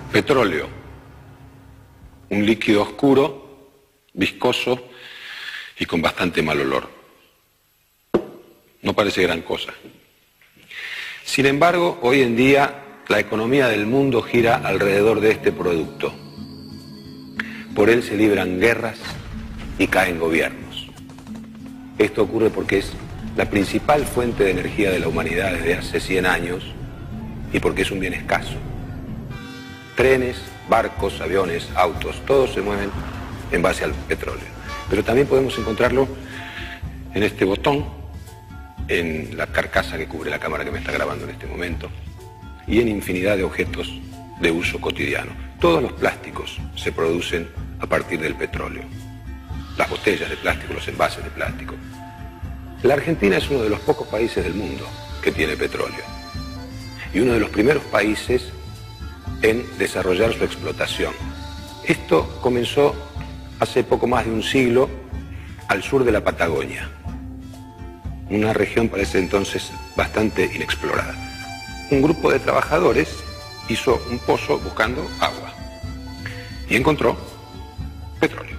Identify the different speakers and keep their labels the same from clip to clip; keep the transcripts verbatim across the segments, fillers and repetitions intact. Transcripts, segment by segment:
Speaker 1: Petróleo, un líquido oscuro, viscoso y con bastante mal olor. No parece gran cosa. Sin embargo, hoy en día la economía del mundo gira alrededor de este producto. Por él se libran guerras y caen gobiernos. Esto ocurre porque es la principal fuente de energía de la humanidad desde hace cien años y porque es un bien escaso. Trenes, barcos, aviones, autos, todos se mueven en base al petróleo. Pero también podemos encontrarlo en este botón, en la carcasa que cubre la cámara que me está grabando en este momento, y en infinidad de objetos de uso cotidiano. Todos los plásticos se producen a partir del petróleo. Las botellas de plástico, los envases de plástico. La Argentina es uno de los pocos países del mundo que tiene petróleo. Y uno de los primeros países en desarrollar su explotación. Esto comenzó hace poco más de un siglo al sur de la Patagonia, una región para ese entonces bastante inexplorada. Un grupo de trabajadores hizo un pozo buscando agua y encontró petróleo.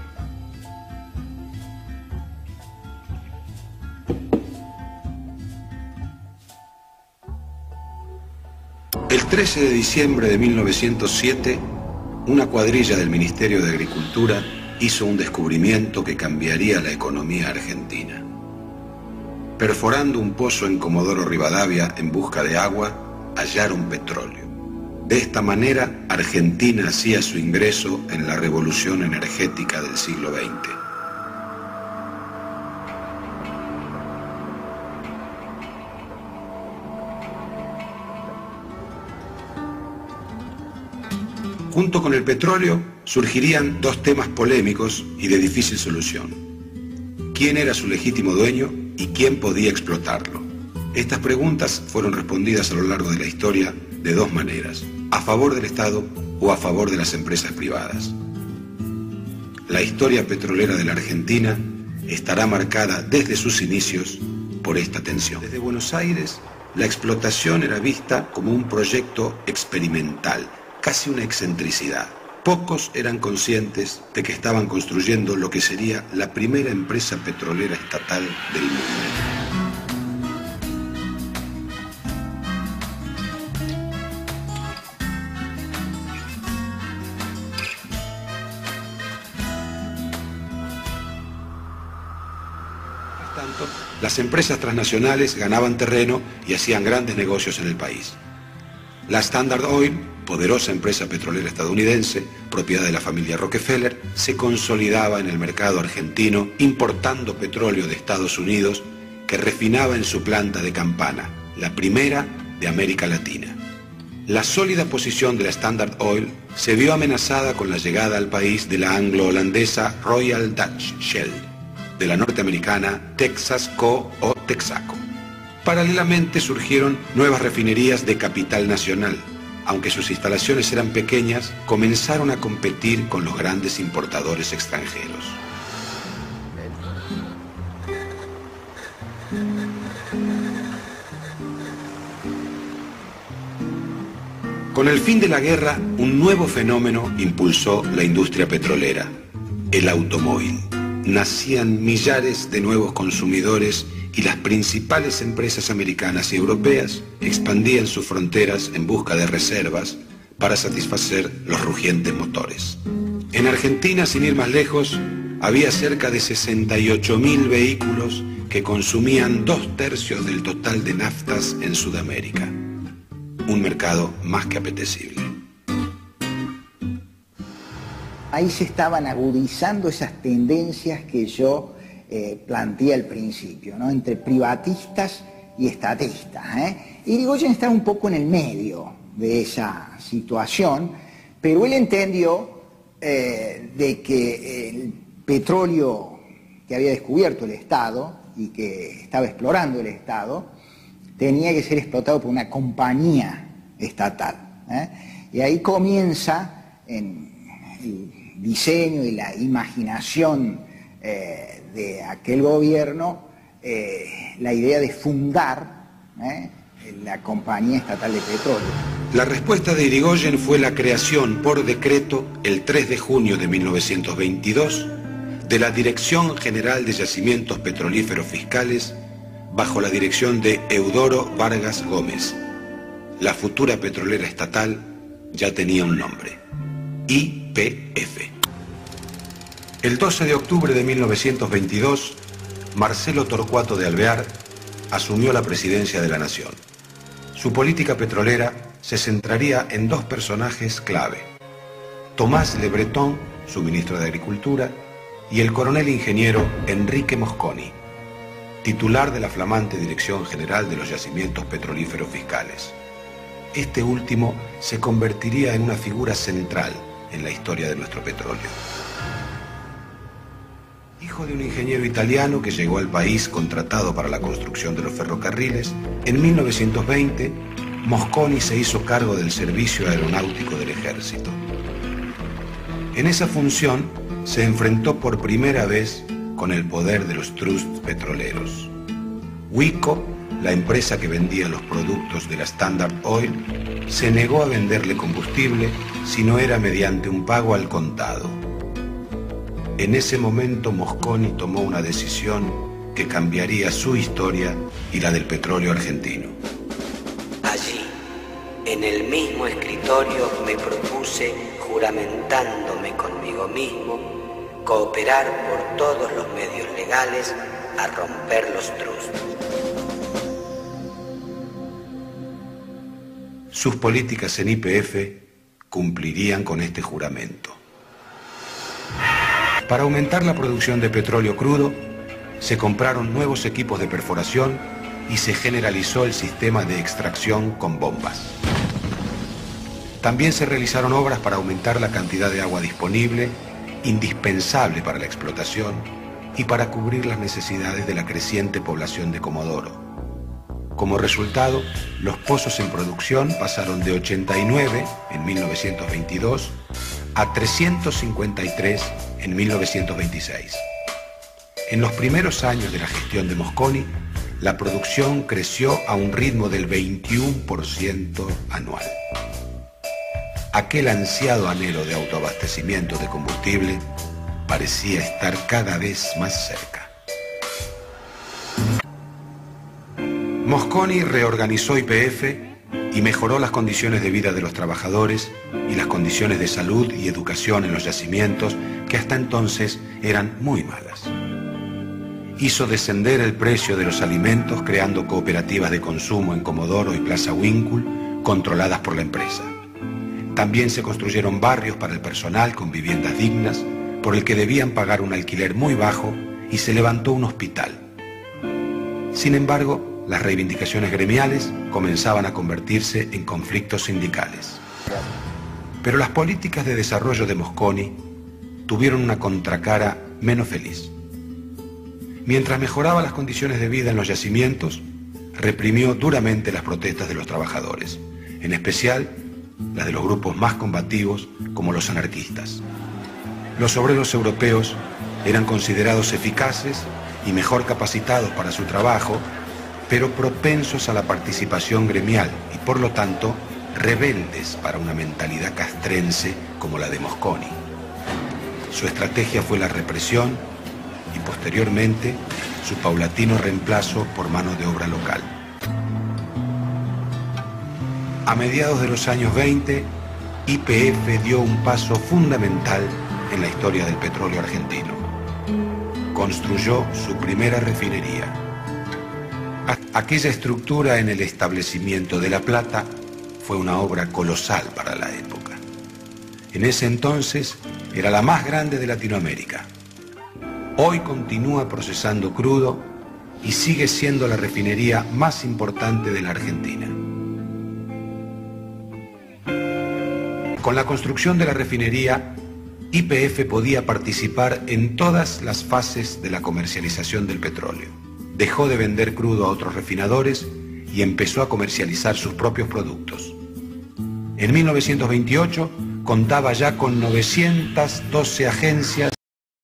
Speaker 1: El trece de diciembre de mil novecientos siete, una cuadrilla del Ministerio de Agricultura hizo un descubrimiento que cambiaría la economía argentina. Perforando un pozo en Comodoro Rivadavia en busca de agua, hallaron petróleo. De esta manera, Argentina hacía su ingreso en la revolución energética del siglo veinte. Junto con el petróleo surgirían dos temas polémicos y de difícil solución. ¿Quién era su legítimo dueño y quién podía explotarlo? Estas preguntas fueron respondidas a lo largo de la historia de dos maneras: a favor del Estado o a favor de las empresas privadas. La historia petrolera de la Argentina estará marcada desde sus inicios por esta tensión. Desde Buenos Aires, la explotación era vista como un proyecto experimental, casi una excentricidad. Pocos eran conscientes de que estaban construyendo lo que sería la primera empresa petrolera estatal del mundo. Mientras tanto, las empresas transnacionales ganaban terreno y hacían grandes negocios en el país. La Standard Oil, poderosa empresa petrolera estadounidense, propiedad de la familia Rockefeller, se consolidaba en el mercado argentino importando petróleo de Estados Unidos que refinaba en su planta de Campana, la primera de América Latina. La sólida posición de la Standard Oil se vio amenazada con la llegada al país de la anglo-holandesa Royal Dutch Shell, de la norteamericana Texas Co. o Texaco. Paralelamente surgieron nuevas refinerías de capital nacional. Aunque sus instalaciones eran pequeñas, comenzaron a competir con los grandes importadores extranjeros. Con el fin de la guerra, un nuevo fenómeno impulsó la industria petrolera: el automóvil. Nacían millares de nuevos consumidores y las principales empresas americanas y europeas expandían sus fronteras en busca de reservas para satisfacer los rugientes motores. En Argentina, sin ir más lejos, había cerca de sesenta y ocho mil vehículos que consumían dos tercios del total de naftas en Sudamérica. Un mercado más que apetecible.
Speaker 2: Ahí se estaban agudizando esas tendencias que yo eh, planteé al principio, ¿no? Entre privatistas y estatistas, ¿eh? Y Irigoyen estaba un poco en el medio de esa situación, pero él entendió eh, de que el petróleo que había descubierto el Estado y que estaba explorando el Estado tenía que ser explotado por una compañía estatal, ¿eh? Y ahí comienza en el diseño y la imaginación eh, de aquel gobierno eh, la idea de fundar, ¿eh? la Compañía Estatal de Petróleo.
Speaker 1: La respuesta de Irigoyen fue la creación por decreto el tres de junio de mil novecientos veintidós de la Dirección General de Yacimientos Petrolíferos Fiscales bajo la dirección de Eudoro Vargas Gómez. La futura petrolera estatal ya tenía un nombre: I P F. El doce de octubre de mil novecientos veintidós, Marcelo Torcuato de Alvear asumió la presidencia de la Nación. Su política petrolera se centraría en dos personajes clave: Tomás Le Breton, su ministro de Agricultura, y el coronel ingeniero Enrique Mosconi, titular de la flamante Dirección General de los Yacimientos Petrolíferos Fiscales. Este último se convertiría en una figura central en la historia de nuestro petróleo. Hijo de un ingeniero italiano que llegó al país contratado para la construcción de los ferrocarriles, en mil novecientos veinte, Mosconi se hizo cargo del servicio aeronáutico del ejército. En esa función se enfrentó por primera vez con el poder de los trusts petroleros. Wico, la empresa que vendía los productos de la Standard Oil, se negó a venderle combustible si no era mediante un pago al contado. En ese momento Mosconi tomó una decisión que cambiaría su historia y la del petróleo argentino.
Speaker 3: Allí, en el mismo escritorio, me propuse, juramentándome conmigo mismo, cooperar por todos los medios legales a romper los trusts.
Speaker 1: Sus políticas en I P F cumplirían con este juramento. Para aumentar la producción de petróleo crudo, se compraron nuevos equipos de perforación y se generalizó el sistema de extracción con bombas. También se realizaron obras para aumentar la cantidad de agua disponible, indispensable para la explotación y para cubrir las necesidades de la creciente población de Comodoro. Como resultado, los pozos en producción pasaron de ochenta y nueve en mil novecientos veintidós a trescientos cincuenta y tres en mil novecientos veintiséis. En los primeros años de la gestión de Mosconi, la producción creció a un ritmo del veintiuno por ciento anual. Aquel ansiado anhelo de autoabastecimiento de combustible parecía estar cada vez más cerca. Mosconi reorganizó I P F y mejoró las condiciones de vida de los trabajadores y las condiciones de salud y educación en los yacimientos, que hasta entonces eran muy malas. Hizo descender el precio de los alimentos creando cooperativas de consumo en Comodoro y Plaza Winkle, controladas por la empresa. También se construyeron barrios para el personal con viviendas dignas, por el que debían pagar un alquiler muy bajo, y se levantó un hospital. Sin embargo, las reivindicaciones gremiales comenzaban a convertirse en conflictos sindicales. Pero las políticas de desarrollo de Mosconi tuvieron una contracara menos feliz. Mientras mejoraba las condiciones de vida en los yacimientos, reprimió duramente las protestas de los trabajadores, en especial las de los grupos más combativos como los anarquistas. Los obreros europeos eran considerados eficaces y mejor capacitados para su trabajo, pero propensos a la participación gremial y por lo tanto rebeldes para una mentalidad castrense como la de Mosconi. Su estrategia fue la represión y posteriormente su paulatino reemplazo por mano de obra local. A mediados de los años veinte, I P F dio un paso fundamental en la historia del petróleo argentino. Construyó su primera refinería. Aquella estructura en el establecimiento de La Plata fue una obra colosal para la época. En ese entonces era la más grande de Latinoamérica. Hoy continúa procesando crudo y sigue siendo la refinería más importante de la Argentina. Con la construcción de la refinería, I P F podía participar en todas las fases de la comercialización del petróleo. Dejó de vender crudo a otros refinadores y empezó a comercializar sus propios productos. En mil novecientos veintiocho contaba ya con novecientas doce agencias